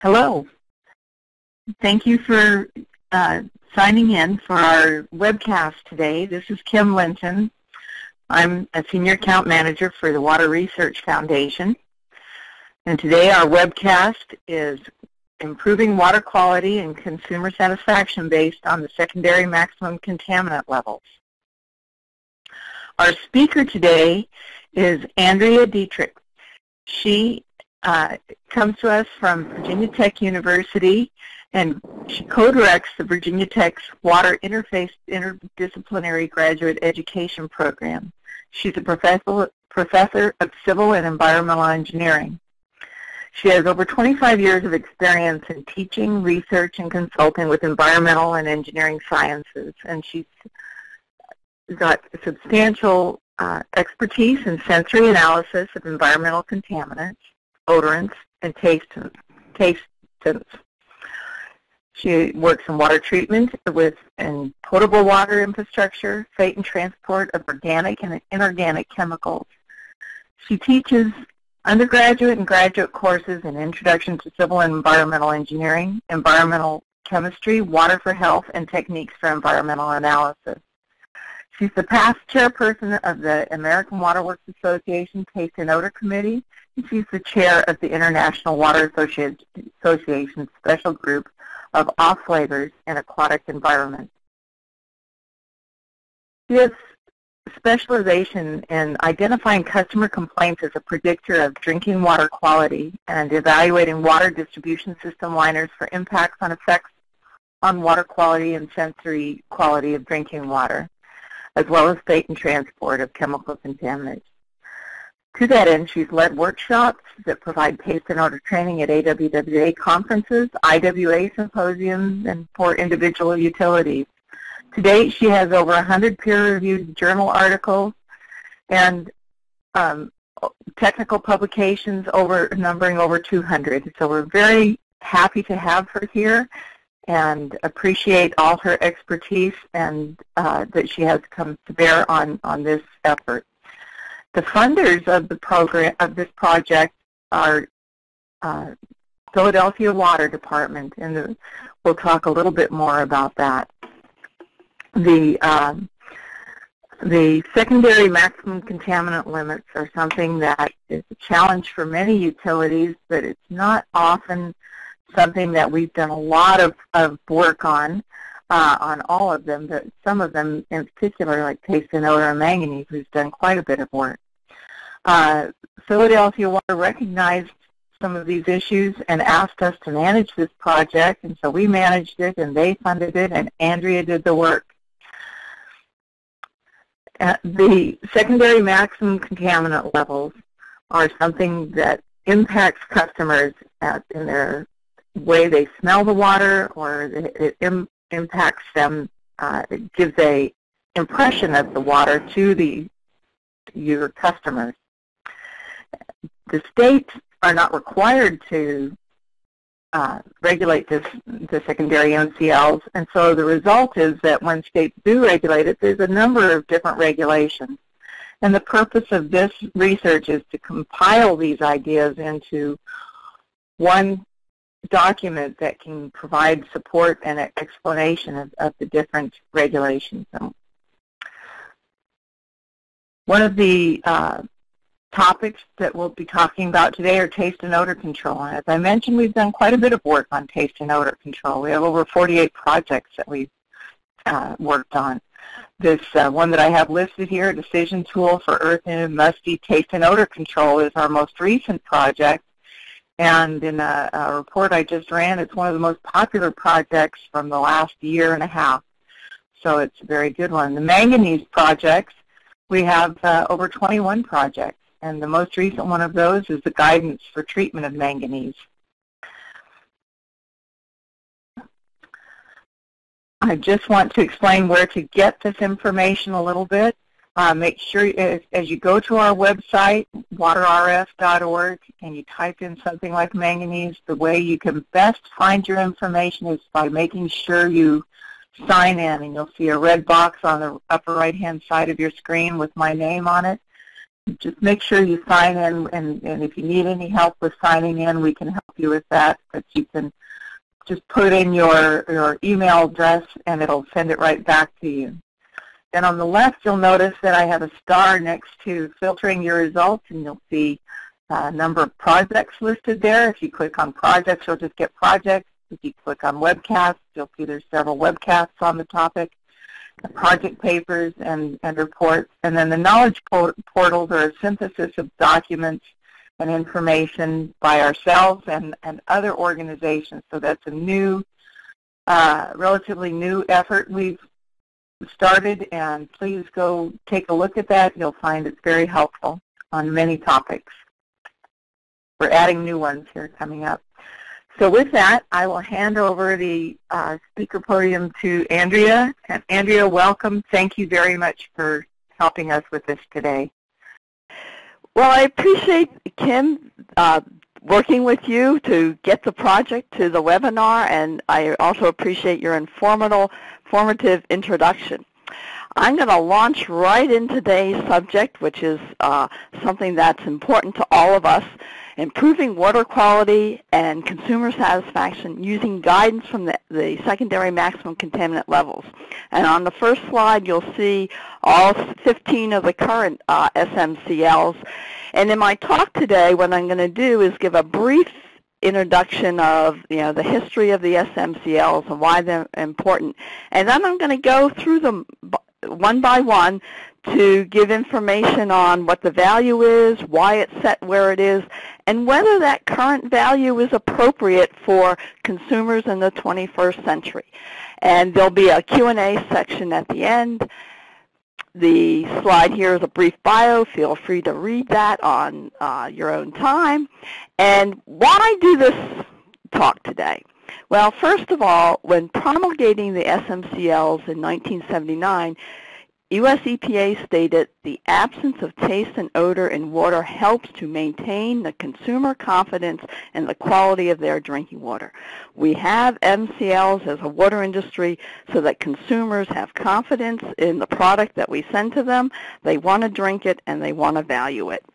Hello. Thank you for signing in for our webcast today. This is Kim Linton. I'm a Senior Account Manager for the Water Research Foundation. And today our webcast is Improving Water Quality and Consumer Satisfaction Based on the Secondary Maximum Contaminant Levels. Our speaker today is Andrea Dietrich. She comes to us from Virginia Tech University, and she co-directs the Virginia Tech's Water Interface Interdisciplinary Graduate Education Program. She's a professor of Civil and Environmental Engineering. She has over 25 years of experience in teaching, research, and consulting with environmental and engineering sciences, and she's got substantial expertise in sensory analysis of environmental contaminants, odorants, and tastants. She works in water treatment and potable water infrastructure, freight and transport of organic and inorganic chemicals. She teaches undergraduate and graduate courses in Introduction to Civil and Environmental Engineering, Environmental Chemistry, Water for Health, and Techniques for Environmental Analysis. She's the past chairperson of the American Water Works Association Taste and Odor Committee, and she's the chair of the International Water Association Special Group of Off-Flavors in Aquatic Environments. She has specialization in identifying customer complaints as a predictor of drinking water quality and evaluating water distribution system liners for impacts on effects on water quality and sensory quality of drinking water, as well as freight and transport of chemical contaminants. To that end, she's led workshops that provide taste and odor training at AWWA conferences, IWA symposiums, and for individual utilities. To date, she has over 100 peer-reviewed journal articles and technical publications numbering over 200. So we're very happy to have her here and appreciate all her expertise and that she has come to bear on this effort. The funders of the program of this project are Philadelphia Water Department, and we'll talk a little bit more about that. The secondary maximum contaminant limits are something that is a challenge for many utilities, but it's not often something that we've done a lot of work on all of them, but some of them in particular, like taste and odor and manganese, we've done quite a bit of work. Philadelphia Water recognized some of these issues and asked us to manage this project, and so we managed it and they funded it, and Andrea did the work. The secondary maximum contaminant levels are something that impacts customers in their way they smell the water, or it impacts them, it gives an impression of the water to your customers. The states are not required to regulate the secondary MCLs, and so the result is that when states do regulate it, there's a number of different regulations. And the purpose of this research is to compile these ideas into one document that can provide support and explanation of the different regulations. One of the topics that we'll be talking about today are taste and odor control. And as I mentioned, we've done quite a bit of work on taste and odor control. We have over 48 projects that we've worked on. This one that I have listed here, a decision tool for earthy and musty taste and odor control, is our most recent project. And in a report I just ran, it's one of the most popular projects from the last year and a half. So it's a very good one. The manganese projects, we have over 21 projects, and the most recent one of those is the guidance for treatment of manganese. I just want to explain where to get this information a little bit. Make sure as you go to our website, waterrf.org, and you type in something like manganese, the way you can best find your information is by making sure you sign in, and you'll see a red box on the upper right-hand side of your screen with my name on it. just make sure you sign in, and if you need any help with signing in, we can help you with that. But you can just put in your email address, and it'll send it right back to you. Then on the left, you'll notice that I have a star next to filtering your results, and you'll see a number of projects listed there. If you click on projects, you'll just get projects. If you click on webcasts, you'll see there's several webcasts on the topic, the project papers and reports. And then the knowledge portals are a synthesis of documents and information by ourselves and other organizations. So that's a new, relatively new effort we've started, and please go take a look at that. You'll find it's very helpful on many topics. We're adding new ones here coming up. So with that, I will hand over the speaker podium to Andrea. And Andrea, welcome. Thank you very much for helping us with this today. Well, I appreciate, Kim, working with you to get the project to the webinar, and I also appreciate your informative introduction. I'm going to launch right into today's subject, which is something that's important to all of us, improving water quality and consumer satisfaction using guidance from the secondary maximum contaminant levels. And on the first slide, you'll see all 15 of the current SMCLs. And in my talk today, what I'm going to do is give a brief introduction of the history of the SMCLs and why they're important. And then I'm going to go through them one by one to give information on what the value is, why it's set where it is, and whether that current value is appropriate for consumers in the 21st century. And there'll be a Q&A section at the end. The slide here is a brief bio. Feel free to read that on your own time. And why do this talk today? Well, first of all, when promulgating the SMCLs in 1979, U.S. EPA stated the absence of taste and odor in water helps to maintain the consumer confidence in the quality of their drinking water. We have MCLs as a water industry so that consumers have confidence in the product that we send to them. They want to drink it and they want to value it.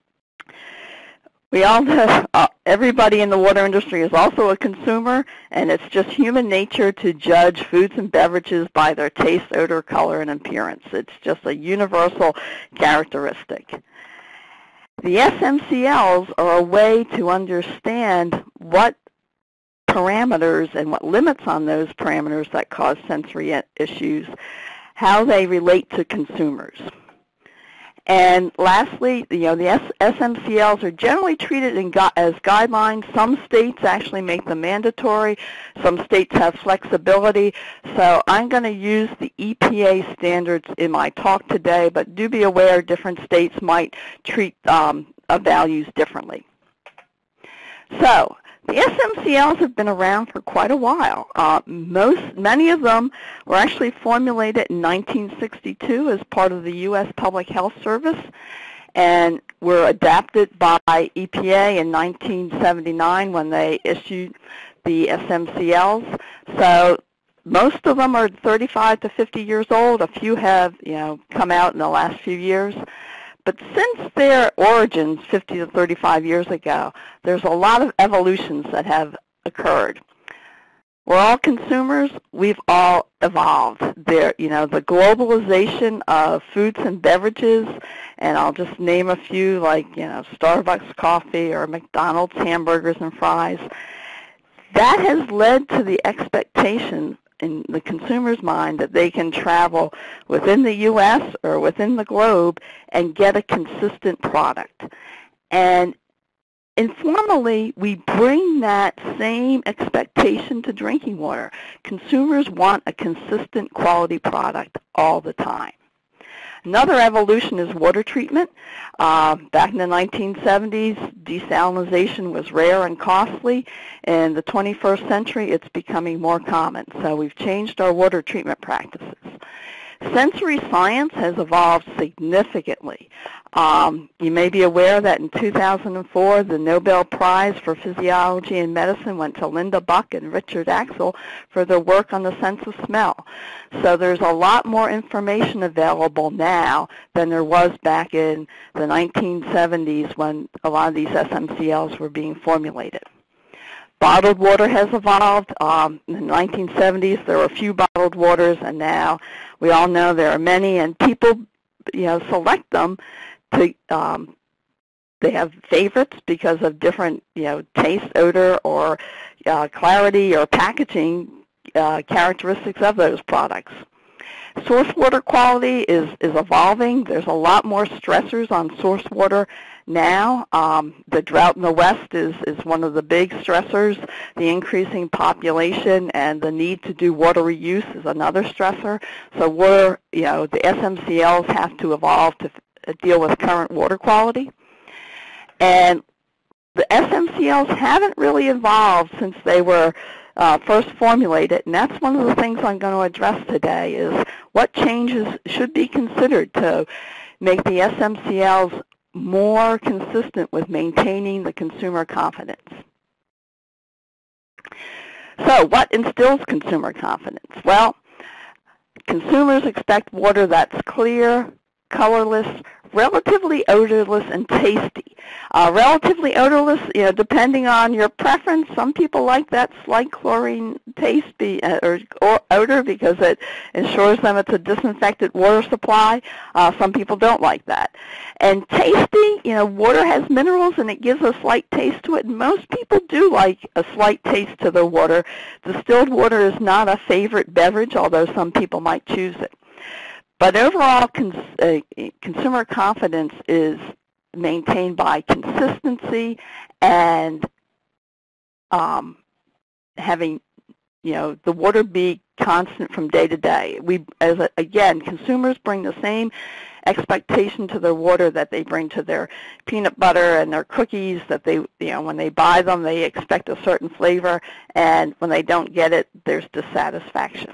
We all know, everybody in the water industry is also a consumer, and it's just human nature to judge foods and beverages by their taste, odor, color, and appearance. It's just a universal characteristic. The SMCLs are a way to understand what parameters and what limits on those parameters that cause sensory issues, how they relate to consumers. And lastly, the SMCLs are generally treated as guidelines. Some states actually make them mandatory. Some states have flexibility. So I'm going to use the EPA standards in my talk today, but do be aware different states might treat values differently. So the SMCLs have been around for quite a while. Many of them were actually formulated in 1962 as part of the U.S. Public Health Service and were adapted by EPA in 1979 when they issued the SMCLs. So most of them are 35 to 50 years old. A few have come out in the last few years. But since their origins 50 to 35 years ago, there's a lot of evolutions that have occurred. We're all consumers. We've all evolved. The globalization of foods and beverages, and I'll just name a few like Starbucks coffee or McDonald's hamburgers and fries. That has led to the expectation in the consumer's mind that they can travel within the U.S. or within the globe and get a consistent product. And informally, we bring that same expectation to drinking water. Consumers want a consistent quality product all the time. Another evolution is water treatment. Back in the 1970s, desalination was rare and costly. In the 21st century, it's becoming more common. So we've changed our water treatment practices. Sensory science has evolved significantly. You may be aware that in 2004, the Nobel Prize for Physiology and Medicine went to Linda Buck and Richard Axel for their work on the sense of smell. So there's a lot more information available now than there was back in the 1970s when a lot of these SMCLs were being formulated. Bottled water has evolved. In the 1970s, there were a few bottled waters, and now we all know there are many, and people, select them to. They have favorites because of different, taste, odor, or clarity or packaging characteristics of those products. Source water quality is evolving. There's a lot more stressors on source water now. The drought in the West is one of the big stressors. The increasing population and the need to do water reuse is another stressor. So water, the SMCLs have to evolve to deal with current water quality. And the SMCLs haven't really evolved since they were first formulated, and that's one of the things I'm going to address today is what changes should be considered to make the SMCLs more consistent with maintaining the consumer confidence. So what instills consumer confidence? Well, consumers expect water that's clear, colorless, relatively odorless, and tasty. Relatively odorless, depending on your preference. Some people like that slight chlorine taste or odor because it ensures them it's a disinfected water supply. Some people don't like that. And tasty, water has minerals and it gives a slight taste to it. And most people do like a slight taste to their water. Distilled water is not a favorite beverage, although some people might choose it. But overall, consumer confidence is maintained by consistency and having, the water be constant from day to day. Again, consumers bring the same expectation to their water that they bring to their peanut butter and their cookies, that they, when they buy them, they expect a certain flavor, and when they don't get it, there's dissatisfaction.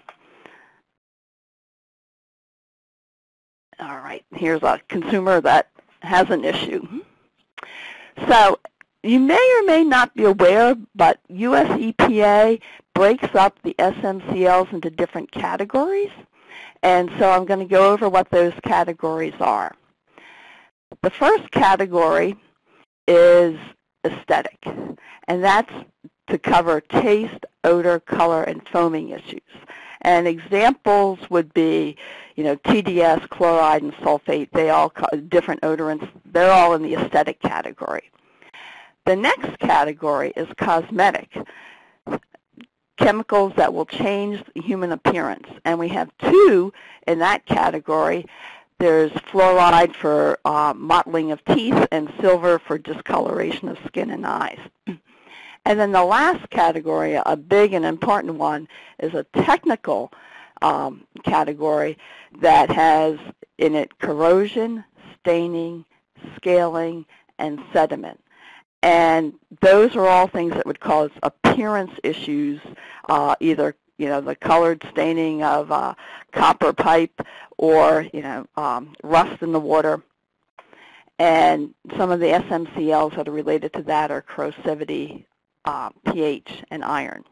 All right, here's a consumer that has an issue. So you may or may not be aware, but US EPA breaks up the SMCLs into different categories. And so I'm going to go over what those categories are. The first category is aesthetic, and that's to cover taste, odor, color, and foaming issues. And examples would be, TDS, chloride, and sulfate. They all different odorants. They're all in the aesthetic category. The next category is cosmetic, chemicals that will change the human appearance. And we have two in that category. There's fluoride for mottling of teeth and silver for discoloration of skin and eyes. And then the last category, a big and important one, is a technical category that has in it corrosion, staining, scaling, and sediment. And those are all things that would cause appearance issues, either the colored staining of copper pipe or rust in the water. And some of the SMCLs that are related to that are corrosivity, pH, and iron.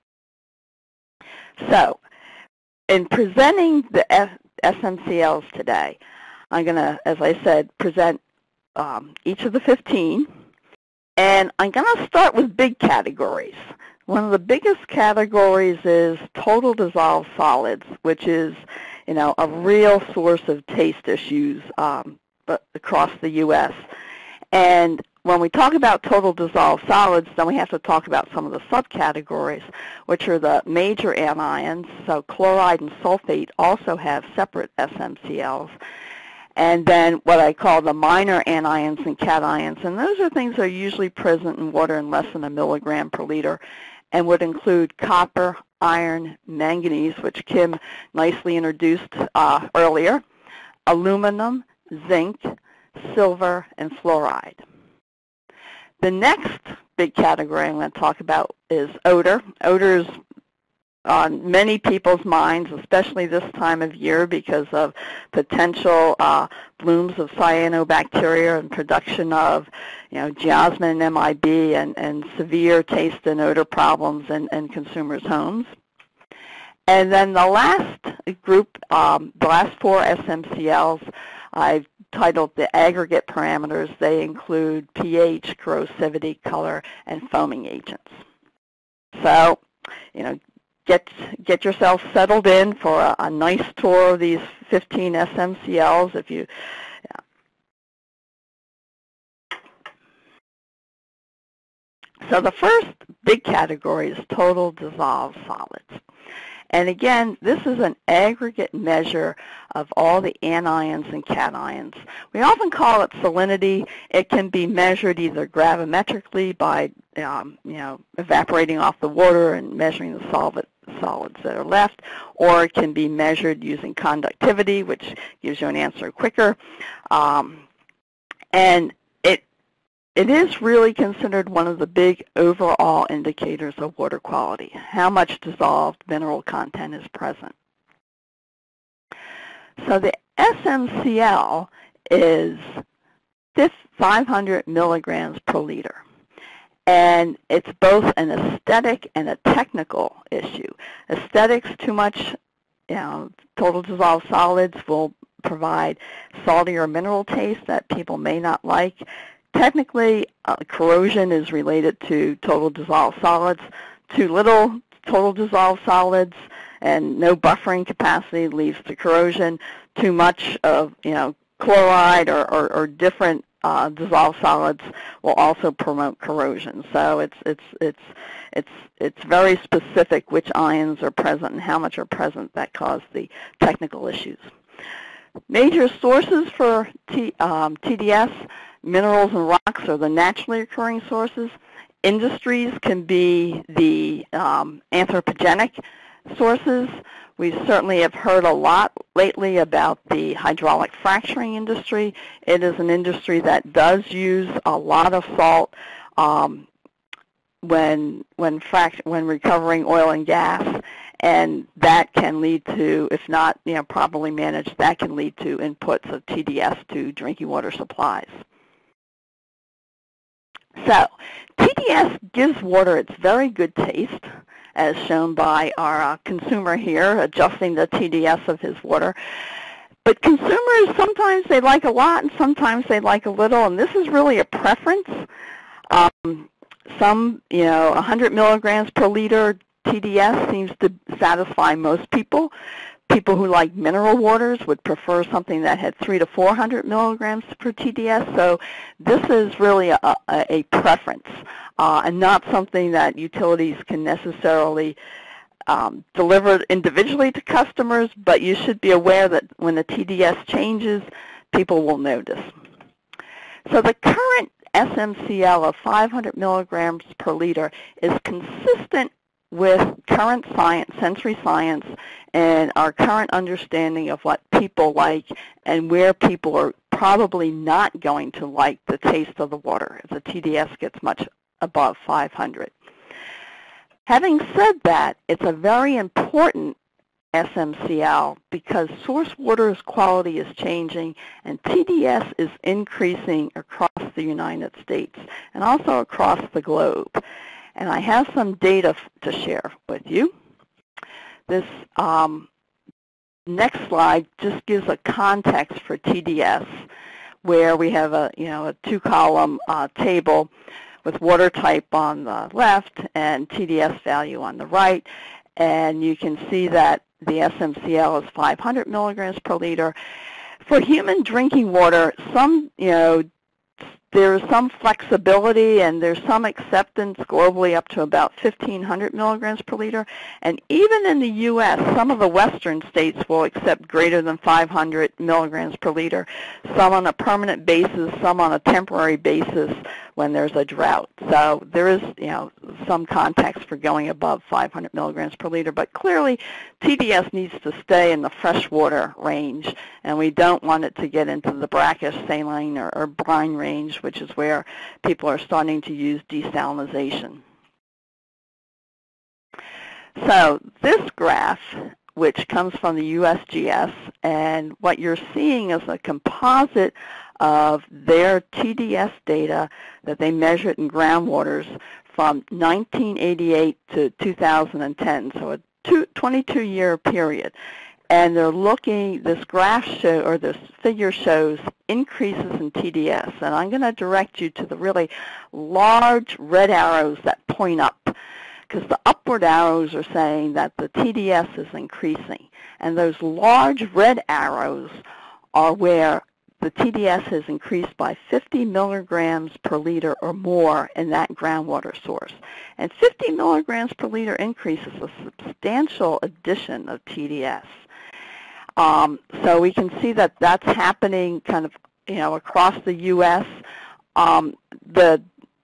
So in presenting the SMCLs today, I'm going to, as I said, present each of the 15. And I'm going to start with big categories. One of the biggest categories is total dissolved solids, which is, a real source of taste issues across the U.S. And when we talk about total dissolved solids, then we have to talk about some of the subcategories, which are the major anions. So chloride and sulfate also have separate SMCLs. And then what I call the minor anions and cations. And those are things that are usually present in water in less than a milligram per liter and would include copper, iron, manganese, which Kim nicely introduced earlier, aluminum, zinc, silver, and fluoride. The next big category I'm going to talk about is odor. Odor is on many people's minds, especially this time of year because of potential blooms of cyanobacteria and production of, geosmin and MIB and severe taste and odor problems in consumers' homes. And then the last group, the last 4 SMCLs, I've titled the aggregate parameters. They include pH, corrosivity, color, and foaming agents. So, get yourself settled in for a nice tour of these 15 SMCLs. So the first big category is total dissolved solids. And again, this is an aggregate measure of all the anions and cations. We often call it salinity. It can be measured either gravimetrically by evaporating off the water and measuring the solids that are left, or it can be measured using conductivity, which gives you an answer quicker. And it is really considered one of the big overall indicators of water quality, how much dissolved mineral content is present. So the SMCL is 500 milligrams per liter. And it's both an aesthetic and a technical issue. Aesthetics, too much total dissolved solids will provide salty or mineral taste that people may not like. Technically, corrosion is related to total dissolved solids. Too little total dissolved solids and no buffering capacity leads to corrosion. Too much of chloride or different dissolved solids will also promote corrosion. So it's very specific which ions are present and how much are present that cause the technical issues. Major sources for TDS. Minerals and rocks are the naturally occurring sources. Industries can be the anthropogenic sources. We certainly have heard a lot lately about the hydraulic fracturing industry. It is an industry that does use a lot of salt when recovering oil and gas, and that can lead to, if not properly managed, that can lead to inputs of TDS to drinking water supplies. So TDS gives water its very good taste, as shown by our consumer here adjusting the TDS of his water. But consumers, sometimes they like a lot and sometimes they like a little, and this is really a preference. Some, 100 milligrams per liter TDS seems to satisfy most people. People who like mineral waters would prefer something that had 300 to 400 milligrams per TDS. So this is really a preference and not something that utilities can necessarily deliver individually to customers, but you should be aware that when the TDS changes, people will notice. So the current SMCL of 500 milligrams per liter is consistent with current science, sensory science, and our current understanding of what people like and where people are probably not going to like the taste of the water if the TDS gets much above 500. Having said that, it's a very important SMCL because source water's quality is changing and TDS is increasing across the United States and also across the globe. And I have some data to share with you. This next slide just gives a context for TDS, where we have a 2-column table with water type on the left and TDS value on the right. And you can see that the SMCL is 500 milligrams per liter. For human drinking water, there's some flexibility and there's some acceptance globally up to about 1,500 milligrams per liter. And even in the U.S., some of the western states will accept greater than 500 milligrams per liter, some on a permanent basis, some on a temporary basis when there's a drought. So there is some context for going above 500 milligrams per liter. But clearly, TDS needs to stay in the freshwater range, and we don't want it to get into the brackish, saline, or brine range, which is where people are starting to use desalination. So this graph, which comes from the USGS, and what you're seeing is a composite of their TDS data that they measured in groundwaters from 1988 to 2010, so a 22-year period. And they're looking, this graph or this figure shows increases in TDS. And I'm going to direct you to the really large red arrows that point up, because the upward arrows are saying that the TDS is increasing. And those large red arrows are where the TDS has increased by 50 milligrams per liter or more in that groundwater source. And 50 milligrams per liter increase is a substantial addition of TDS. So we can see that that's happening kind of, across the U.S. The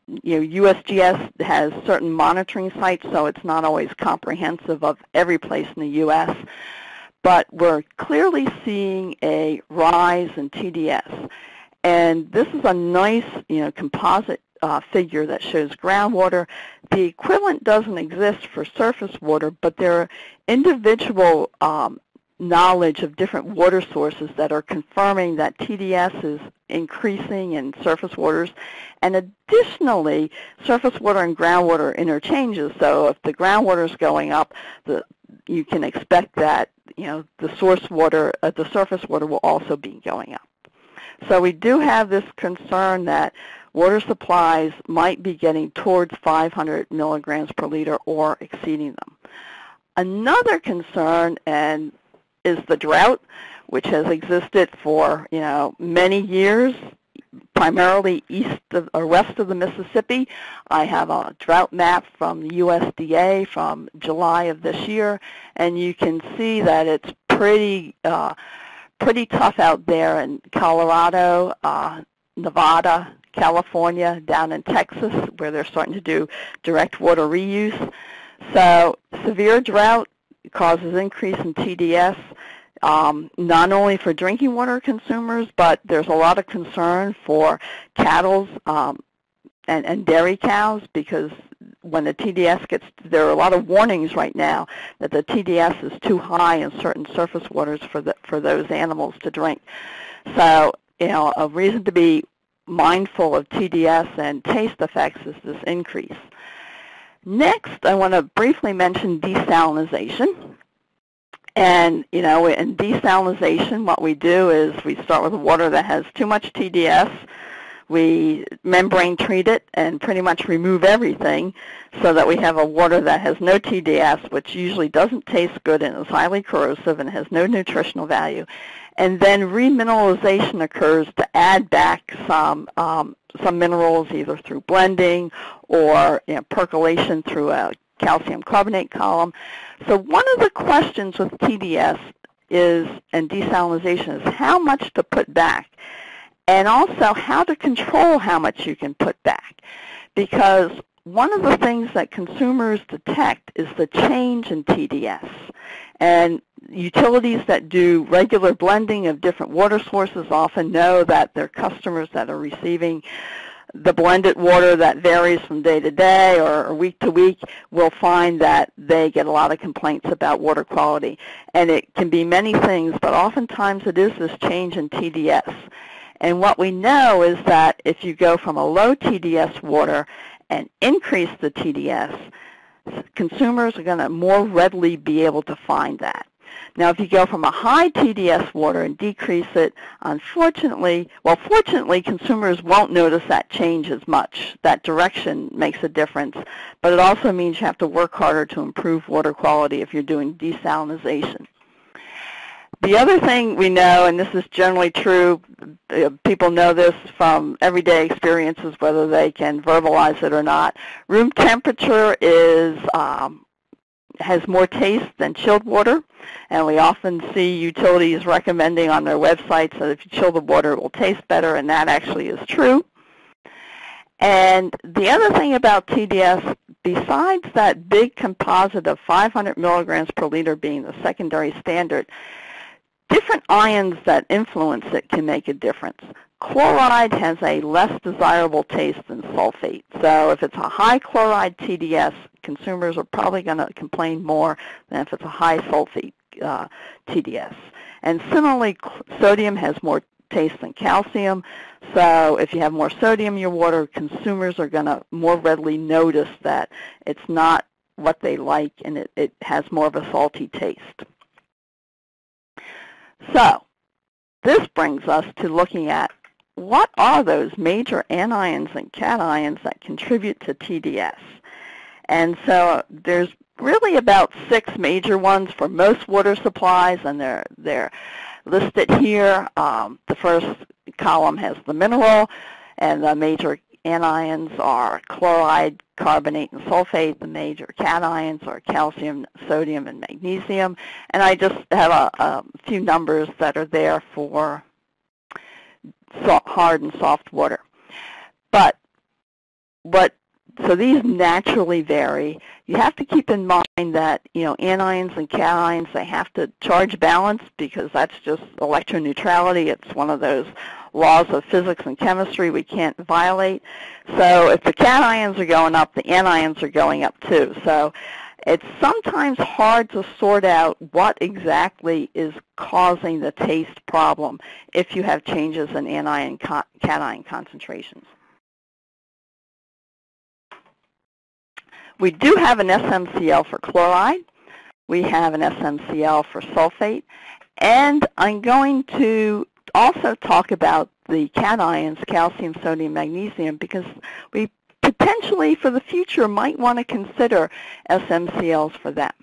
USGS has certain monitoring sites, so it's not always comprehensive of every place in the U.S. But we're clearly seeing a rise in TDS. And this is a nice, composite figure that shows groundwater. The equivalent doesn't exist for surface water, but there are individual knowledge of different water sources that are confirming that TDS is increasing in surface waters. And additionally, surface water and groundwater interchanges. So if the groundwater is going up, you can expect that the source water, the surface water will also be going up. So we do have this concern that water supplies might be getting towards 500 milligrams per liter or exceeding them. Another concern is the drought, which has existed for many years, primarily east of or west of the Mississippi. I have a drought map from the USDA from July of this year, and you can see that it's pretty tough out there in Colorado, Nevada, California, down in Texas, where they're starting to do direct water reuse. So severe drought causes increase in TDS, not only for drinking water consumers, but there's a lot of concern for cattle and dairy cows, because when the TDS there are a lot of warnings right now that the TDS is too high in certain surface waters for those animals to drink. So, a reason to be mindful of TDS and taste effects is this increase. Next, I want to briefly mention desalinization. And, in desalinization, what we do is we start with water that has too much TDS. We membrane treat it and pretty much remove everything so that we have a water that has no TDS, which usually doesn't taste good and is highly corrosive and has no nutritional value. And then remineralization occurs to add back some minerals, either through blending or percolation through a calcium carbonate column. So one of the questions with TDS and desalinization is how much to put back, and also how to control how much you can put back. Because one of the things that consumers detect is the change in TDS. And utilities that do regular blending of different water sources often know that their customers that are receiving the blended water that varies from day to day or week to week will find that they get a lot of complaints about water quality. And it can be many things, but oftentimes it is this change in TDS. And what we know is that if you go from a low TDS water and increase the TDS, consumers are going to more readily be able to find that. Now, if you go from a high TDS water and decrease it, fortunately, consumers won't notice that change as much. That direction makes a difference, but it also means you have to work harder to improve water quality if you're doing desalinization. The other thing we know, and this is generally true, people know this from everyday experiences, whether they can verbalize it or not, room temperature has more taste than chilled water, and we often see utilities recommending on their websites that if you chill the water, it will taste better, and that actually is true. And the other thing about TDS, besides that big composite of 500 milligrams per liter being the secondary standard, different ions that influence it can make a difference. Chloride has a less desirable taste than sulfate. So if it's a high chloride TDS, consumers are probably going to complain more than if it's a high sulfate TDS. And similarly, sodium has more taste than calcium. So if you have more sodium in your water, consumers are going to more readily notice that it's not what they like and it has more of a salty taste. So this brings us to looking at what are those major anions and cations that contribute to TDS. And so there's really about 6 major ones for most water supplies, and they're listed here. The first column has the mineral, and the major anions are chloride, carbonate, and sulfate. The major cations are calcium, sodium, and magnesium. And I just have a few numbers that are there for hard and soft water. But so these naturally vary. You have to keep in mind that, anions and cations, they have to charge balance because that's just electroneutrality. It's one of those laws of physics and chemistry we can't violate. So if the cations are going up, the anions are going up too. So it's sometimes hard to sort out what exactly is causing the taste problem if you have changes in anion cation concentrations. We do have an SMCL for chloride. We have an SMCL for sulfate. And I'm going to also talk about the cations, calcium, sodium, magnesium, because we potentially for the future might want to consider SMCLs for them.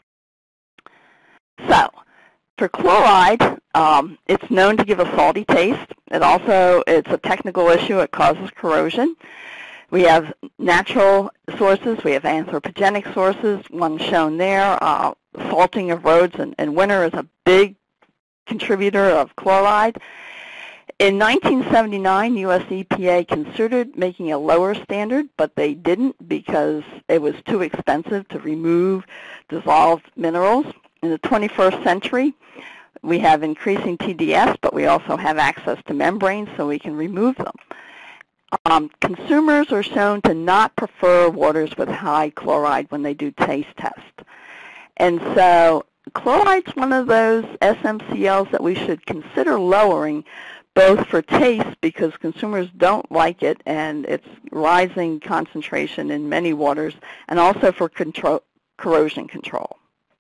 So for chloride, it's known to give a salty taste. It's a technical issue. It causes corrosion. We have natural sources. We have anthropogenic sources. One shown there. Salting of roads in winter is a big contributor of chloride. In 1979, U.S. EPA considered making a lower standard, but they didn't because it was too expensive to remove dissolved minerals. In the 21st century, we have increasing TDS, but we also have access to membranes so we can remove them. Consumers are shown to not prefer waters with high chloride when they do taste tests. And so chloride's one of those SMCLs that we should consider lowering, both for taste because consumers don't like it and it's rising concentration in many waters, and also for corrosion control.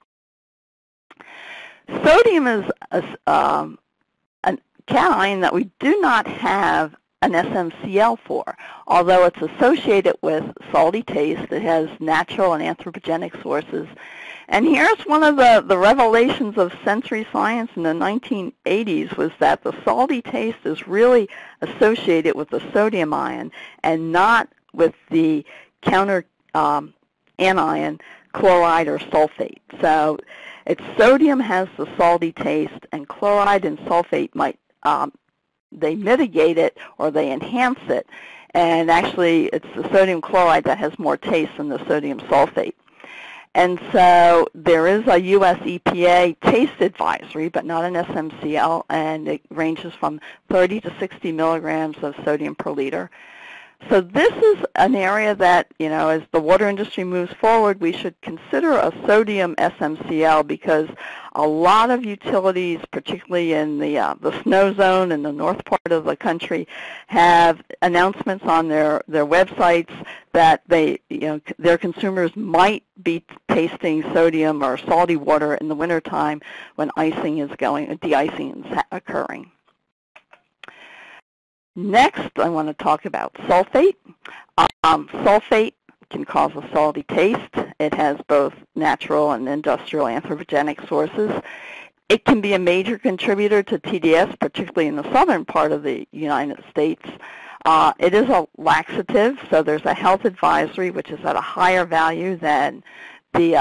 Sodium is a cation that we do not have an SMCL for. Although it's associated with salty taste, it has natural and anthropogenic sources. And here's one of the revelations of sensory science in the 1980s was that the salty taste is really associated with the sodium ion and not with the counter anion, chloride or sulfate. So sodium has the salty taste, and chloride and sulfate might they mitigate it or they enhance it. And actually, it's the sodium chloride that has more taste than the sodium sulfate. And so there is a U.S. EPA taste advisory, but not an SMCL, and it ranges from 30 to 60 milligrams of sodium per liter. So this is an area that, as the water industry moves forward, we should consider a sodium SMCL because a lot of utilities, particularly in the snow zone in the north part of the country, have announcements on their websites that their consumers might be tasting sodium or salty water in the wintertime when de-icing is occurring. Next, I want to talk about sulfate. Sulfate can cause a salty taste. It has both natural and industrial anthropogenic sources. It can be a major contributor to TDS, particularly in the southern part of the United States. It is a laxative, so there's a health advisory, which is at a higher value than the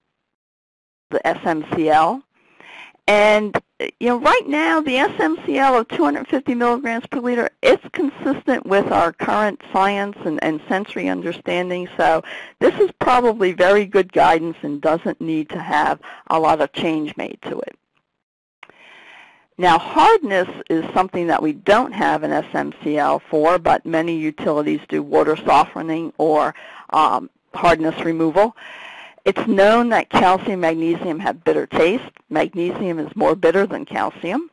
SMCL. And right now, the SMCL of 250 milligrams per liter, it's consistent with our current science and sensory understanding. So this is probably very good guidance and doesn't need to have a lot of change made to it. Now, hardness is something that we don't have an SMCL for, but many utilities do water softening or hardness removal. It's known that calcium and magnesium have bitter taste. Magnesium is more bitter than calcium.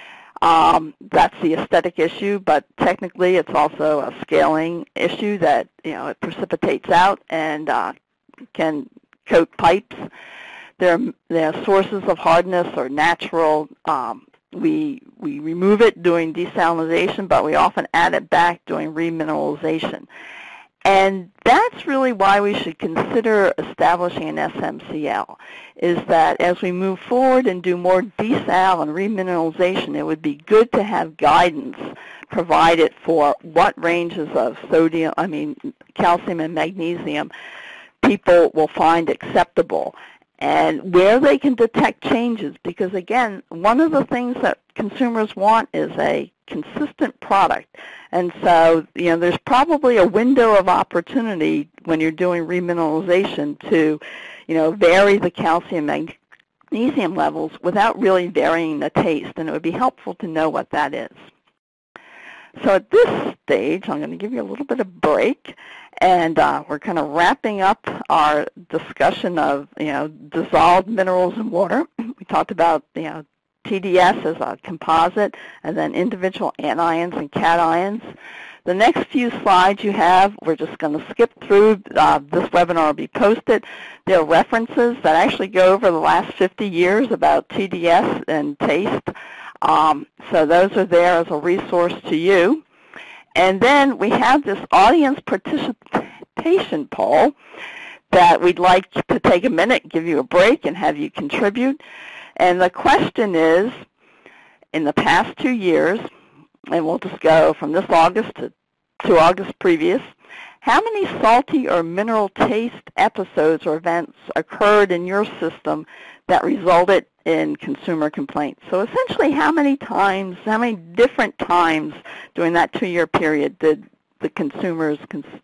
That's the aesthetic issue, but technically it's also a scaling issue that, it precipitates out and can coat pipes. Their sources of hardness are natural. We remove it during desalinization, but we often add it back during remineralization. And that's really why we should consider establishing an SMCL, is that as we move forward and do more desal and remineralization, it would be good to have guidance provided for what ranges of calcium and magnesium people will find acceptable and where they can detect changes. Because again, one of the things that consumers want is a consistent product. And so, there's probably a window of opportunity when you're doing remineralization to, vary the calcium magnesium levels without really varying the taste. And it would be helpful to know what that is. So at this stage, I'm going to give you a little bit of break, and we're kind of wrapping up our discussion of, dissolved minerals in water. We talked about, TDS as a composite, and then individual anions and cations. The next few slides you have, we're just going to skip through. This webinar will be posted. There are references that actually go over the last 50 years about TDS and taste. So those are there as a resource to you. And then we have this audience participation poll that we'd like to take a minute, give you a break, and have you contribute. And the question is, in the past 2 years, and we'll just go from this August to August previous, how many salty or mineral taste episodes or events occurred in your system that resulted in consumer complaints? So essentially, how many different times during that 2-year period did the consumers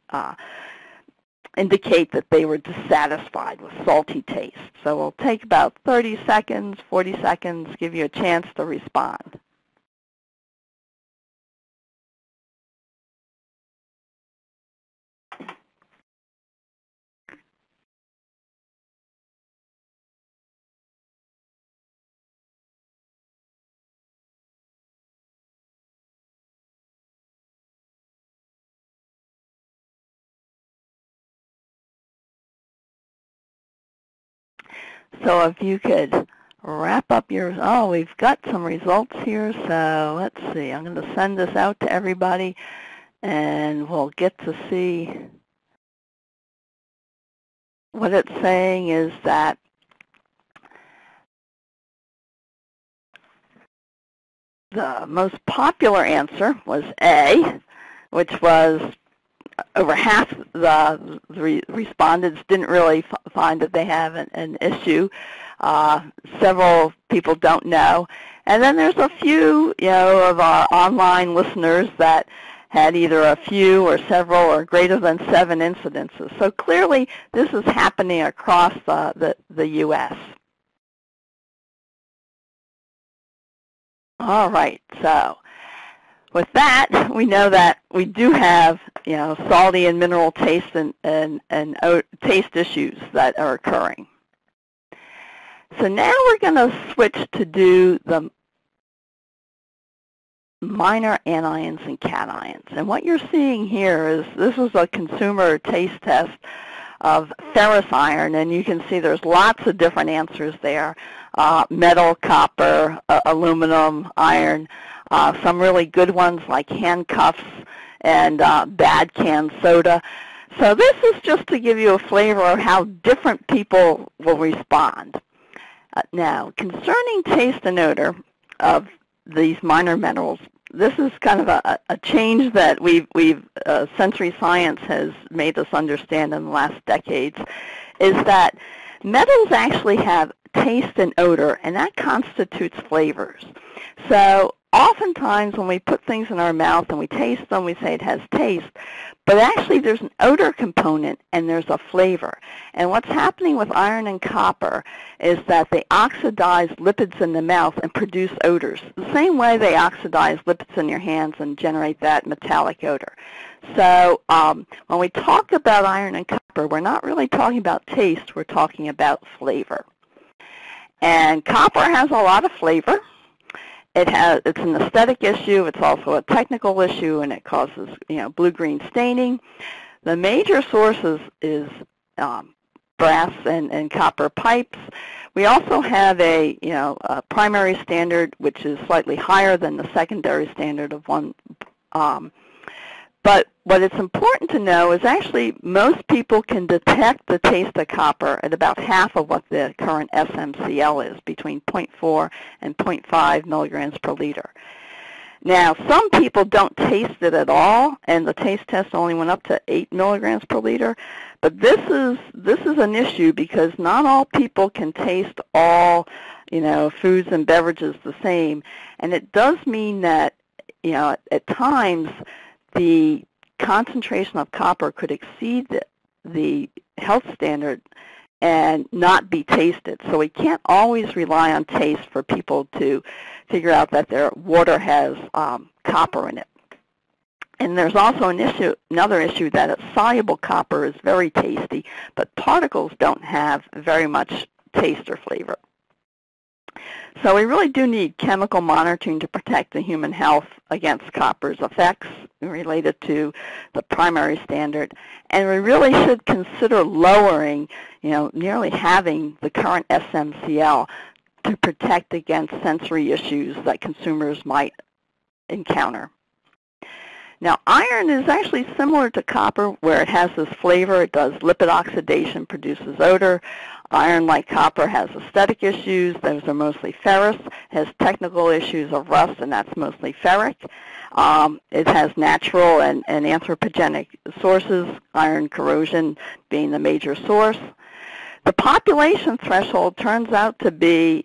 indicate that they were dissatisfied with salty taste? So we'll take about 30 seconds, 40 seconds, give you a chance to respond. So if you could wrap up your, we've got some results here, so let's see. I'm going to send this out to everybody, and we'll get to see. What it's saying is that the most popular answer was A, which was over half the respondents didn't really find that they have an issue. Several people don't know. And then there's a few, of our online listeners that had either a few or several or greater than 7 incidences. So clearly this is happening across the U.S. All right, so with that, we know that we do have, salty and mineral taste and taste issues that are occurring. So now we're going to switch to do the minor anions and cations. And what you're seeing here is this was a consumer taste test of ferrous iron, and you can see there's lots of different answers there. Metal, copper, aluminum, iron, some really good ones like handcuffs and bad canned soda. So this is just to give you a flavor of how different people will respond. Now, concerning taste and odor of these minor minerals, this is kind of a change that sensory science has made us understand in the last decades, is that metals actually have taste and odor, and that constitutes flavors. So oftentimes when we put things in our mouth and we taste them, we say it has taste, but actually there's an odor component and there's a flavor. And what's happening with iron and copper is that they oxidize lipids in the mouth and produce odors, the same way they oxidize lipids in your hands and generate that metallic odor. So when we talk about iron and copper, we're not really talking about taste, we're talking about flavor. And copper has a lot of flavor. It's an aesthetic issue, it's also a technical issue, and it causes blue-green staining. The major sources is brass and copper pipes. We also have a primary standard which is slightly higher than the secondary standard of 1. But what it's important to know is actually most people can detect the taste of copper at about half of what the current SMCL is, between 0.4 and 0.5 milligrams per liter. Now, some people don't taste it at all, and the taste test only went up to 8 milligrams per liter. But this is an issue because not all people can taste all foods and beverages the same, and it does mean that at times the concentration of copper could exceed the health standard and not be tasted. So we can't always rely on taste for people to figure out that their water has copper in it. And there's also another issue that soluble copper is very tasty, but particles don't have very much taste or flavor. So we really do need chemical monitoring to protect the human health against copper's effects related to the primary standard. And we really should consider lowering, nearly having the current SMCL to protect against sensory issues that consumers might encounter. Now, iron is actually similar to copper where it has this flavor. It does lipid oxidation, produces odor. Iron, like copper, has aesthetic issues. Those are mostly ferrous. It has technical issues of rust, and that's mostly ferric. It has natural and anthropogenic sources, iron corrosion being the major source. The population threshold turns out to be,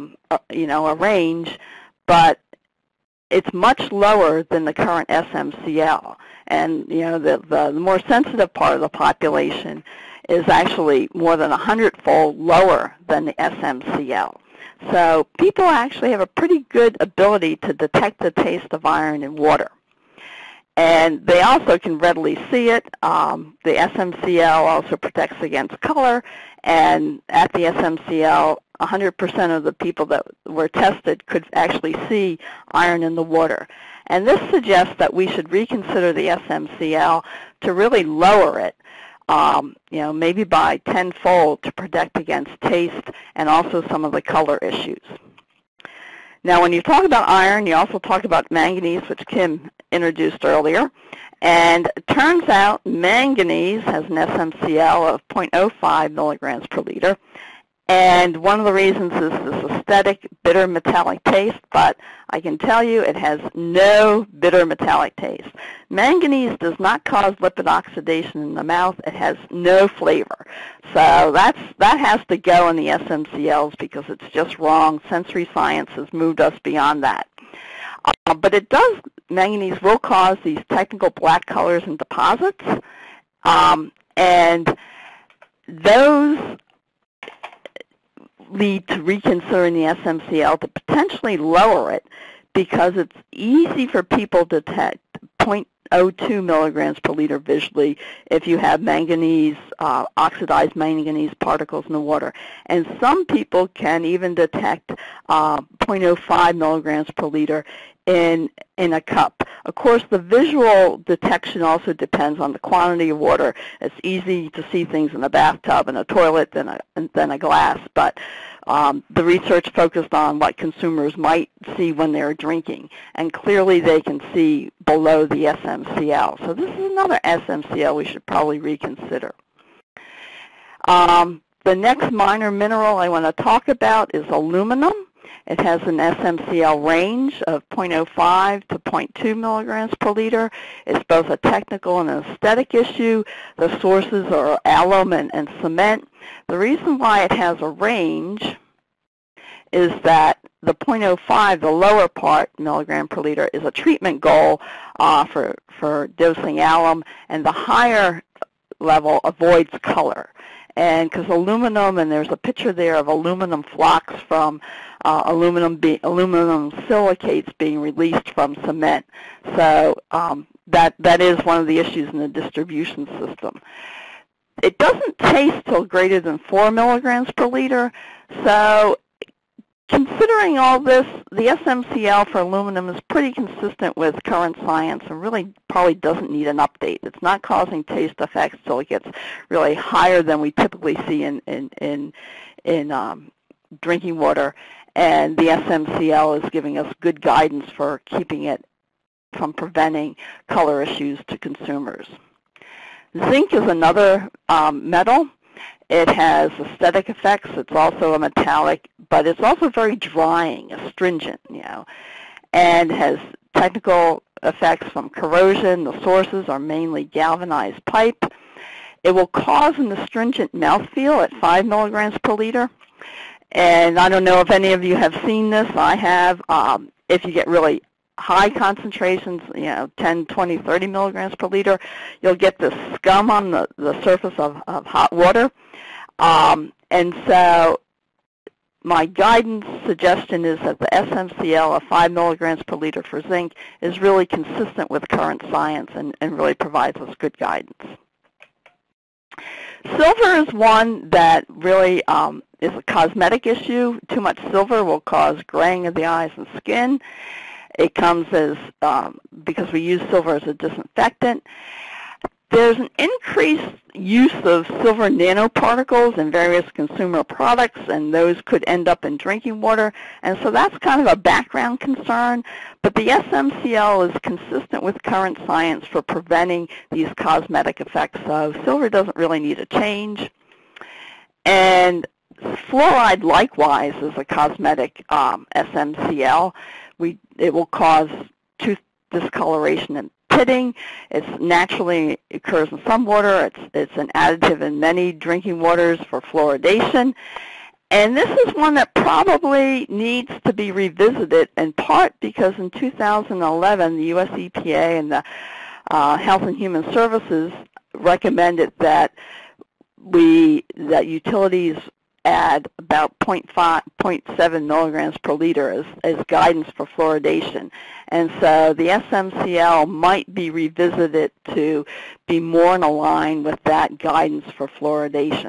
a range, but it's much lower than the current SMCL. And, the more sensitive part of the population is actually more than 100-fold lower than the SMCL. So people actually have a pretty good ability to detect the taste of iron in water. And they also can readily see it. The SMCL also protects against color, and at the SMCL, 100% of the people that were tested could actually see iron in the water. And this suggests that we should reconsider the SMCL to really lower it, maybe by 10-fold to protect against taste and also some of the color issues. Now, when you talk about iron, you also talk about manganese, which Kim introduced earlier. And it turns out manganese has an SMCL of 0.05 milligrams per liter. And one of the reasons is this aesthetic, bitter metallic taste, but I can tell you it has no bitter metallic taste. Manganese does not cause lipid oxidation in the mouth. It has no flavor. So that has to go in the SMCLs because it's just wrong. Sensory science has moved us beyond that. But manganese will cause these technical black colors and deposits, and those lead to reconsidering the SMCL to potentially lower it because it's easy for people to detect 0.02 milligrams per liter visually if you have manganese, oxidized manganese particles in the water. And some people can even detect 0.05 milligrams per liter in a cup. Of course, the visual detection also depends on the quantity of water. It's easy to see things in a bathtub and a toilet than a glass, but the research focused on what consumers might see when they're drinking, and clearly they can see below the SMCL. So this is another SMCL we should probably reconsider. The next minor mineral I want to talk about is aluminum. It has an SMCL range of 0.05 to 0.2 milligrams per liter. It's both a technical and an aesthetic issue. The sources are alum and cement. The reason why it has a range is that the 0.05, the lower part, milligram per liter, is a treatment goal for dosing alum, and the higher level avoids color. And because aluminum, and there's a picture there of aluminum flocks from aluminum silicates being released from cement. So that is one of the issues in the distribution system. It doesn't taste till greater than 4 milligrams per liter, so considering all this, the SMCL for aluminum is pretty consistent with current science and really probably doesn't need an update. It's not causing taste effects till it gets really higher than we typically see in drinking water, and the SMCL is giving us good guidance for keeping it from preventing color issues to consumers. Zinc is another metal. It has aesthetic effects. It's also a metallic, but it's also very drying, astringent, and has technical effects from corrosion. The sources are mainly galvanized pipe. It will cause an astringent mouthfeel at 5 milligrams per liter. And I don't know if any of you have seen this. I have. If you get really high concentrations, 10, 20, 30 milligrams per liter, you'll get this scum on the surface of hot water. And so my guidance suggestion is that the SMCL of 5 milligrams per liter for zinc is really consistent with current science and really provides us good guidance. Silver is one that really is a cosmetic issue. Too much silver will cause graying of the eyes and skin. It comes as, because we use silver as a disinfectant. There's an increased use of silver nanoparticles in various consumer products, and those could end up in drinking water. And so that's kind of a background concern. But the SMCL is consistent with current science for preventing these cosmetic effects. So silver doesn't really need a change. And fluoride, likewise, is a cosmetic SMCL. It will cause tooth discoloration and pitting. It naturally occurs in some water. It's an additive in many drinking waters for fluoridation. And this is one that probably needs to be revisited, in part because in 2011, the US EPA and the Health and Human Services recommended that utilities add about 0.7 milligrams per liter as guidance for fluoridation. And so the SMCL might be revisited to be more in line with that guidance for fluoridation.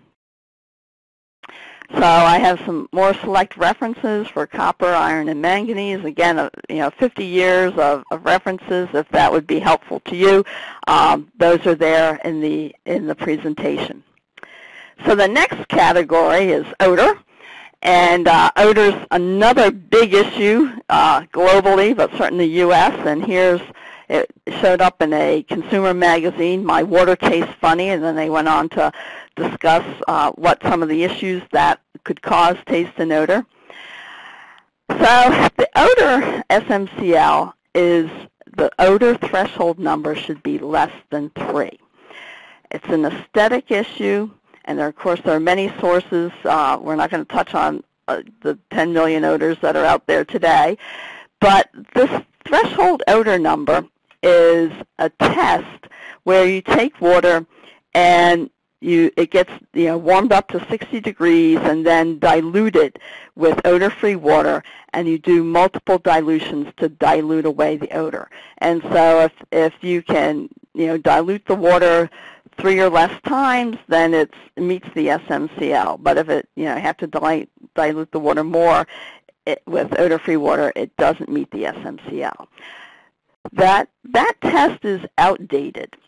So I have some more select references for copper, iron, and manganese. Again, 50 years of references, if that would be helpful to you. Those are there in the presentation. So the next category is odor, and odor's another big issue globally, but certainly the U.S. And it showed up in a consumer magazine, My Water Tastes Funny, and then they went on to discuss what some of the issues that could cause taste and odor. So the odor SMCL is the odor threshold number should be less than 3. It's an aesthetic issue. And of course, there are many sources. We're not going to touch on the 10 million odors that are out there today. But this threshold odor number is a test where you take water and it gets warmed up to 60 degrees and then diluted with odor-free water, and you do multiple dilutions to dilute away the odor. And so if you can dilute the water 3 or less times, then it meets the SMCL. But if you have to dilute the water more with odor-free water, it doesn't meet the SMCL. That test is outdated.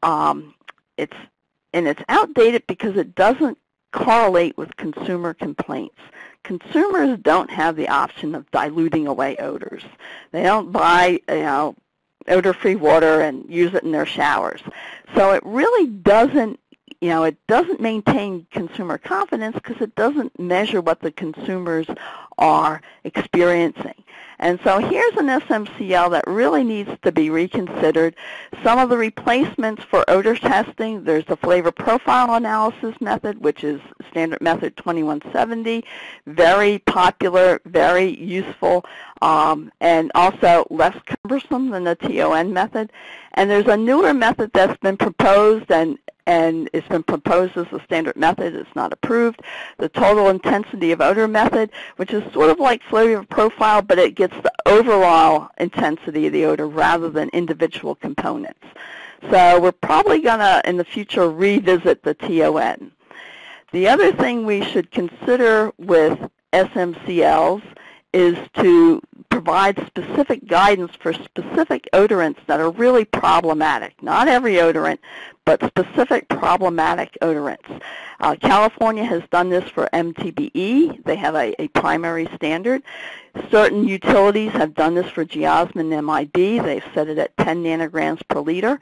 It's outdated because it doesn't correlate with consumer complaints. Consumers don't have the option of diluting away odors. They don't buy odor-free water and use it in their showers. So it really doesn't, it doesn't maintain consumer confidence because it doesn't measure what the consumers are experiencing. And so here's an SMCL that really needs to be reconsidered. Some of the replacements for odor testing, there's the flavor profile analysis method, which is standard method 2170, very popular, very useful, and also less cumbersome than the TON method. And there's a newer method that's been proposed, and it's been proposed as a standard method. It's not approved. The total intensity of odor method, which is sort of like flavor profile, but it gets the overall intensity of the odor rather than individual components. So we're probably going to, in the future, revisit the TON. The other thing we should consider with SMCLs is to provide specific guidance for specific odorants that are really problematic. Not every odorant, but specific problematic odorants. California has done this for MTBE. They have a primary standard. Certain utilities have done this for geosmin and MIB. They've set it at 10 nanograms per liter.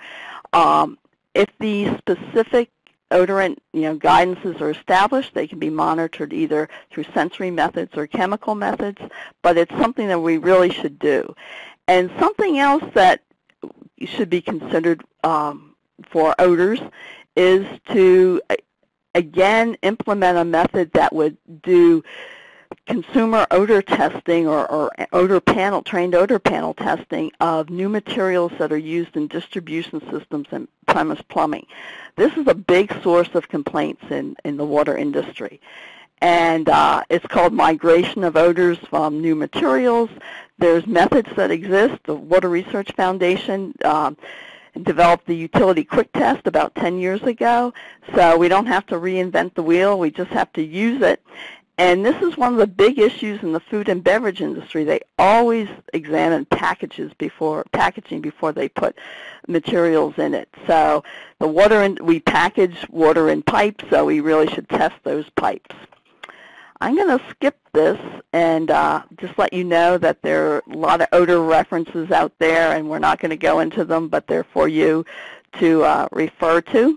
If these specific odorant guidances are established, they can be monitored either through sensory methods or chemical methods, but it's something that we really should do. And something else that should be considered for odors is to, again, implement a method that would do consumer odor testing or trained odor panel testing of new materials that are used in distribution systems and premise plumbing. This is a big source of complaints in the water industry. And it's called migration of odors from new materials. There's methods that exist. The Water Research Foundation developed the utility quick test about 10 years ago. So we don't have to reinvent the wheel. We just have to use it. And this is one of the big issues in the food and beverage industry. They always examine packaging before they put materials in it. So we package water in pipes, so we really should test those pipes. I'm going to skip this and just let you know that there are a lot of odor references out there, and we're not going to go into them, but they're for you to refer to.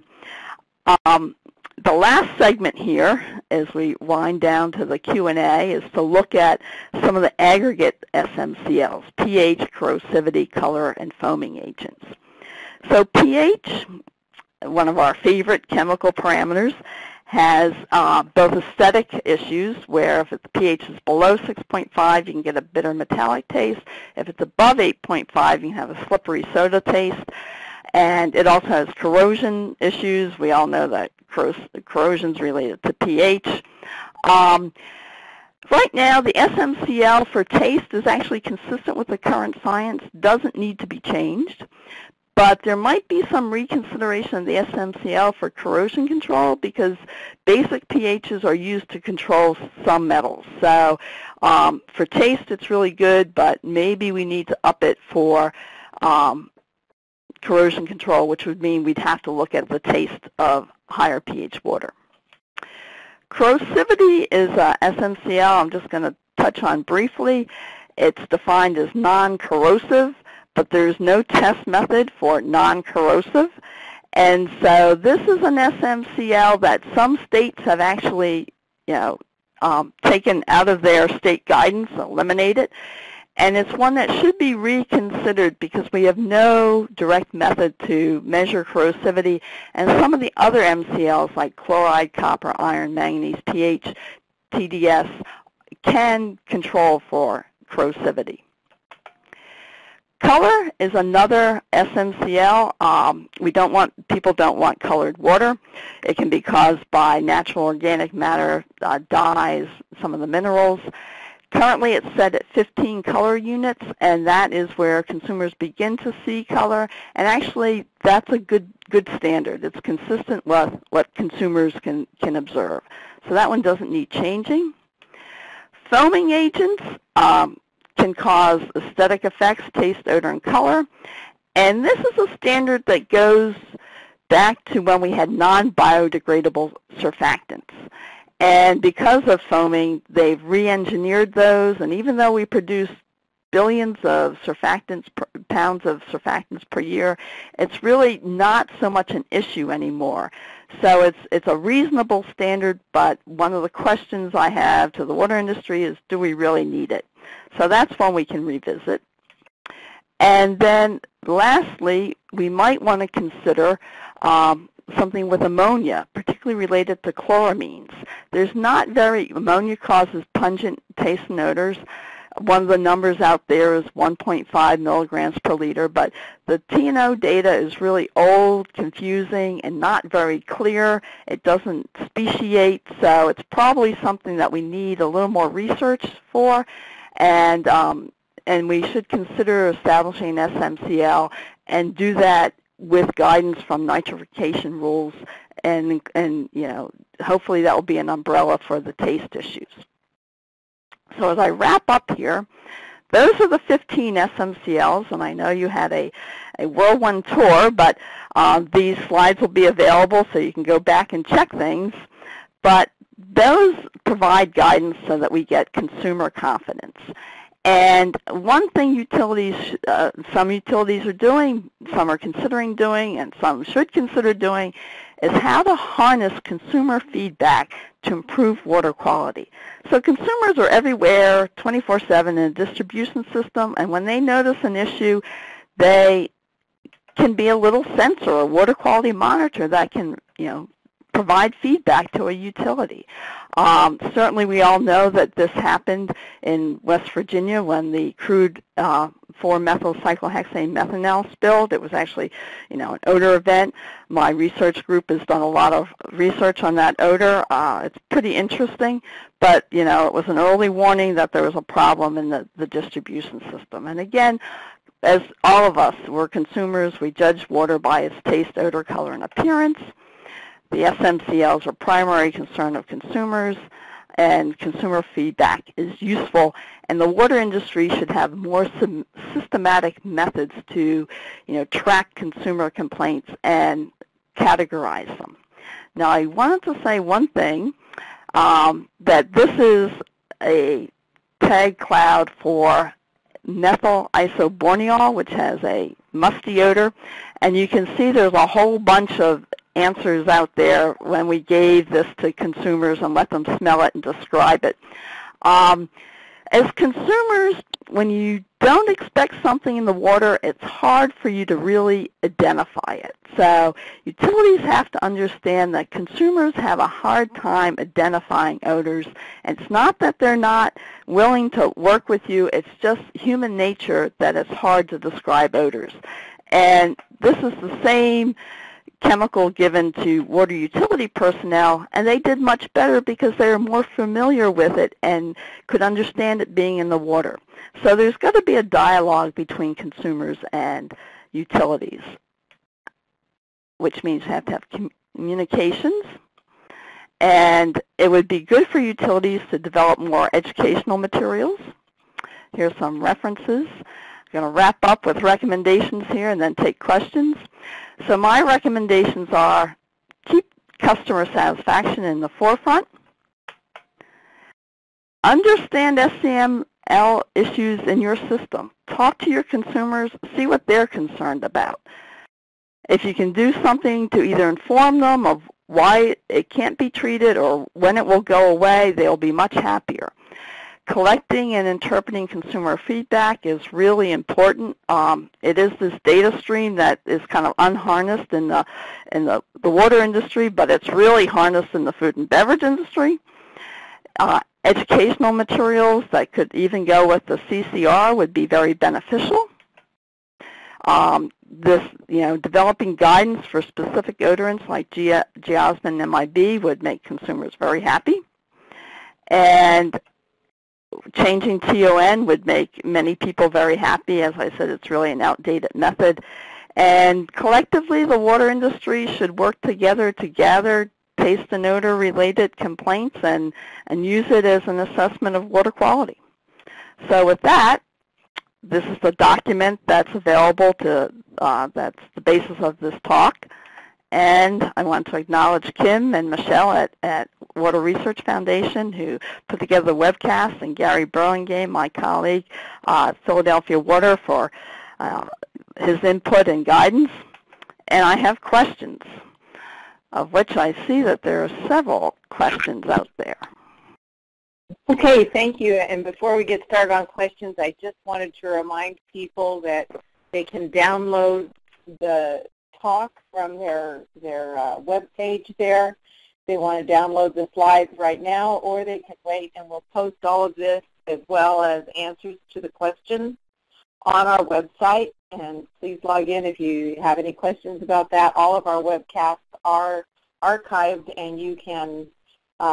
The last segment here, as we wind down to the Q&A, is to look at some of the aggregate SMCLs, pH, corrosivity, color, and foaming agents. So pH, one of our favorite chemical parameters, has both aesthetic issues, where if the pH is below 6.5, you can get a bitter metallic taste. If it's above 8.5, you can have a slippery soda taste. And it also has corrosion issues. We all know that corrosion is related to pH. Right now, the SMCL for taste is actually consistent with the current science, doesn't need to be changed. But there might be some reconsideration of the SMCL for corrosion control because basic pHs are used to control some metals. So for taste, it's really good, but maybe we need to up it for corrosion control, which would mean we'd have to look at the taste of higher pH water. Corrosivity is SMCL. I'm just going to touch on briefly. It's defined as non-corrosive, but there's no test method for non-corrosive. And so this is an SMCL that some states have actually, taken out of their state guidance, eliminated. And it's one that should be reconsidered because we have no direct method to measure corrosivity. And some of the other MCLs like chloride, copper, iron, manganese, pH, TDS can control for corrosivity. Color is another SMCL. People don't want colored water. It can be caused by natural organic matter, dyes, some of the minerals. Currently, it's set at 15 color units, and that is where consumers begin to see color. And actually, that's a good standard. It's consistent with what consumers can observe. So that one doesn't need changing. Foaming agents can cause aesthetic effects, taste, odor, and color. And this is a standard that goes back to when we had non-biodegradable surfactants. And because of foaming, they've re-engineered those, and even though we produce billions of pounds of surfactants per year, it's really not so much an issue anymore. So it's a reasonable standard, but one of the questions I have to the water industry is, do we really need it? So that's one we can revisit. And then lastly, we might want to consider something with ammonia, particularly related to chloramines. Ammonia causes pungent taste and odors. One of the numbers out there is 1.5 milligrams per liter, but the T&O data is really old, confusing, and not very clear. It doesn't speciate, so it's probably something that we need a little more research for. And and we should consider establishing an SMCL and do that with guidance from nitrification rules, and hopefully that will be an umbrella for the taste issues. So as I wrap up here, those are the 15 SMCLs, and I know you had a whirlwind tour, but these slides will be available so you can go back and check things. But those provide guidance so that we get consumer confidence. And one thing some utilities are doing, some are considering doing, and some should consider doing, is how to harness consumer feedback to improve water quality. So consumers are everywhere, 24/7 in a distribution system, and when they notice an issue, they can be a little sensor or water quality monitor that can, provide feedback to a utility. Certainly we all know that this happened in West Virginia when the crude 4-methylcyclohexane methanol spilled. It was actually, an odor event. My research group has done a lot of research on that odor. It's pretty interesting, but, it was an early warning that there was a problem in the distribution system. And again, as all of us, we're consumers. We judge water by its taste, odor, color, and appearance. The SMCLs are primary concern of consumers, and consumer feedback is useful, and the water industry should have more systematic methods to, track consumer complaints and categorize them. Now, I wanted to say one thing, that this is a tag cloud for methyl isoborneol, which has a musty odor, and you can see there's a whole bunch of answers out there when we gave this to consumers and let them smell it and describe it. As consumers, when you don't expect something in the water, it's hard for you to really identify it. So utilities have to understand that consumers have a hard time identifying odors. And it's not that they're not willing to work with you, it's just human nature that it's hard to describe odors. And this is the same chemical given to water utility personnel, and they did much better because they were more familiar with it and could understand it being in the water. So there's got to be a dialogue between consumers and utilities, which means you have to have communications. And it would be good for utilities to develop more educational materials. Here's some references. I'm going to wrap up with recommendations here and then take questions. So my recommendations are keep customer satisfaction in the forefront, understand SMCL issues in your system, talk to your consumers, see what they're concerned about. If you can do something to either inform them of why it can't be treated or when it will go away, they'll be much happier. Collecting and interpreting consumer feedback is really important. It is this data stream that is kind of unharnessed in the water industry, but it's really harnessed in the food and beverage industry. Educational materials that could even go with the CCR would be very beneficial. Developing guidance for specific odorants like geosmin and MIB would make consumers very happy. And changing TON would make many people very happy. As I said, it's really an outdated method. And collectively, the water industry should work together to gather taste and odor related complaints and use it as an assessment of water quality. So with that, this is the document that's available that's the basis of this talk. And I want to acknowledge Kim and Michelle at Water Research Foundation who put together the webcast, and Gary Burlingame, my colleague at Philadelphia Water, for his input and guidance. And I have questions, of which I see that there are several questions out there. Okay, thank you. And before we get started on questions, I just wanted to remind people that they can download the talk from their web page there. They want to download the slides right now, or they can wait, and we'll post all of this as well as answers to the questions on our website. And please log in if you have any questions about that. All of our webcasts are archived, and you can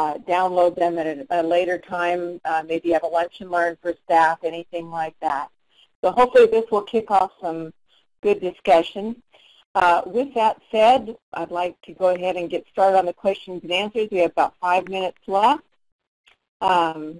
download them at a later time. Maybe you have a lunch and learn for staff, anything like that. So hopefully this will kick off some good discussion. With that said, I'd like to go ahead and get started on the questions and answers. We have about 5 minutes left. Go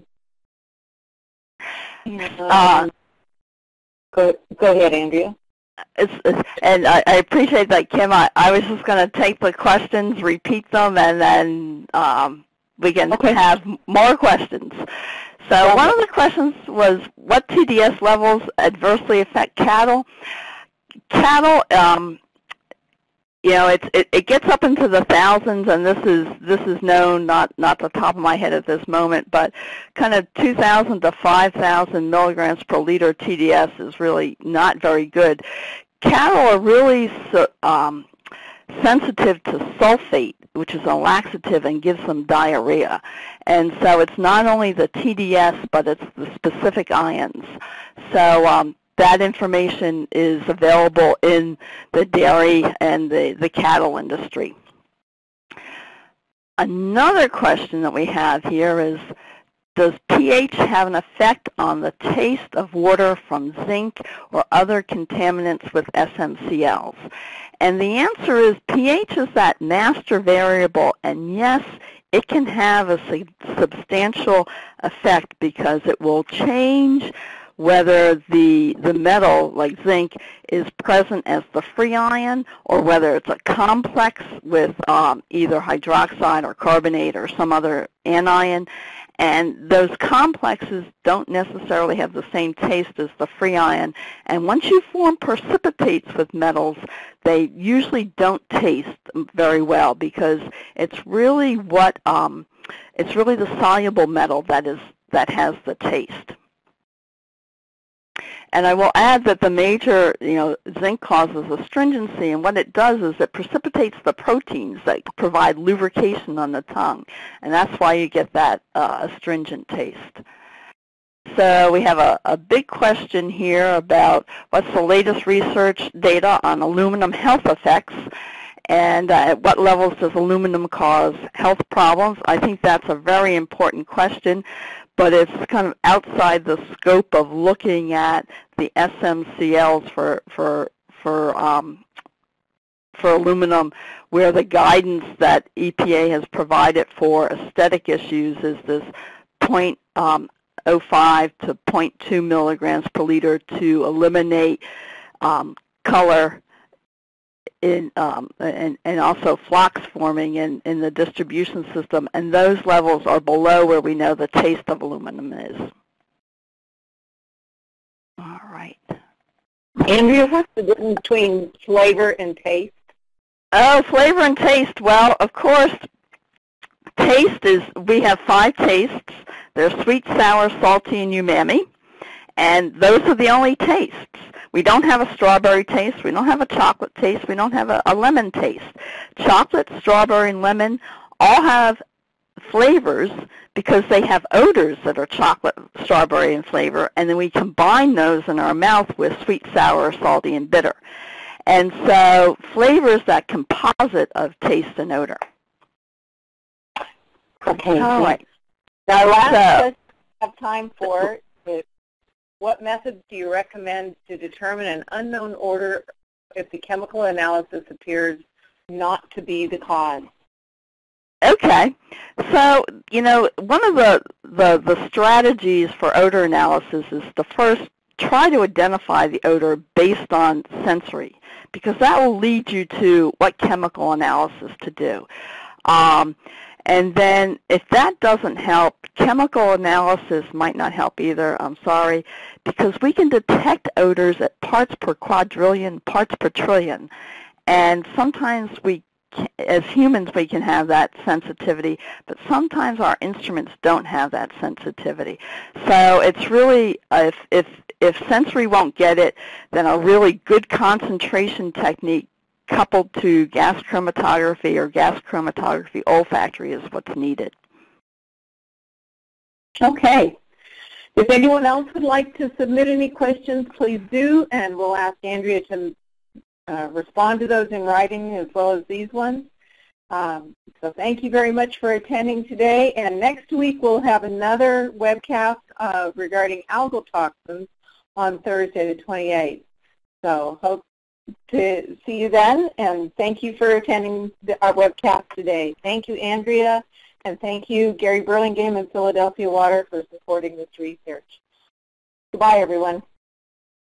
ahead, Andrea. And I appreciate that, Kim. I was just going to take the questions, repeat them, and then we can have more questions. So one of the questions was, what TDS levels adversely affect cattle? Cattle, you know, it gets up into the thousands, and this is known, not the top of my head at this moment, but kind of 2,000 to 5,000 milligrams per liter TDS is really not very good. Cattle are really sensitive to sulfate, which is a laxative and gives them diarrhea. And so it's not only the TDS, but it's the specific ions. So that information is available in the dairy and the cattle industry. Another question that we have here is, does pH have an effect on the taste of water from zinc or other contaminants with SMCLs? And the answer is pH is that master variable, and yes, it can have a substantial effect because it will change whether the metal, like zinc, is present as the free ion or whether it's a complex with either hydroxide or carbonate or some other anion. And those complexes don't necessarily have the same taste as the free ion. And once you form precipitates with metals, they usually don't taste very well because it's really it's really the soluble metal that has the taste. And I will add that the major, zinc causes astringency, and what it does is it precipitates the proteins that provide lubrication on the tongue, and that's why you get that astringent taste. So we have a big question here about what's the latest research data on aluminum health effects, and at what levels does aluminum cause health problems? I think that's a very important question, but it's kind of outside the scope of looking at the SMCLs for aluminum, where the guidance that EPA has provided for aesthetic issues is this 0.05 to 0.2 milligrams per liter to eliminate color and also flocks forming in the distribution system, and those levels are below where we know the taste of aluminum is. All right. Andrea, what's the difference between flavor and taste? Oh, flavor and taste. Well, of course, taste is, we have 5 tastes. They're sweet, sour, salty, and umami, and those are the only tastes. We don't have a strawberry taste. We don't have a chocolate taste. We don't have a lemon taste. Chocolate, strawberry, and lemon all have flavors because they have odors that are chocolate, strawberry, and flavor, and then we combine those in our mouth with sweet, sour, salty, and bitter. And so flavor is that composite of taste and odor. Okay. All right. Now, last question we have time for is, what methods do you recommend to determine an unknown odor if the chemical analysis appears not to be the cause? Okay. So, one of the strategies for odor analysis is to first try to identify the odor based on sensory, because that will lead you to what chemical analysis to do. And then if that doesn't help, chemical analysis might not help either, I'm sorry, because we can detect odors at parts per quadrillion, parts per trillion. And sometimes as humans, we can have that sensitivity, but sometimes our instruments don't have that sensitivity. So it's really, if sensory won't get it, then a really good concentration technique coupled to gas chromatography or gas chromatography olfactory is what's needed. Okay. If anyone else would like to submit any questions, please do, and we'll ask Andrea to respond to those in writing as well as these ones. So thank you very much for attending today, and next week we'll have another webcast regarding algal toxins on Thursday the 28th. So hope to see you then, and thank you for attending our webcast today. Thank you, Andrea, and thank you, Gary Burlingame and Philadelphia Water, for supporting this research. Goodbye, everyone.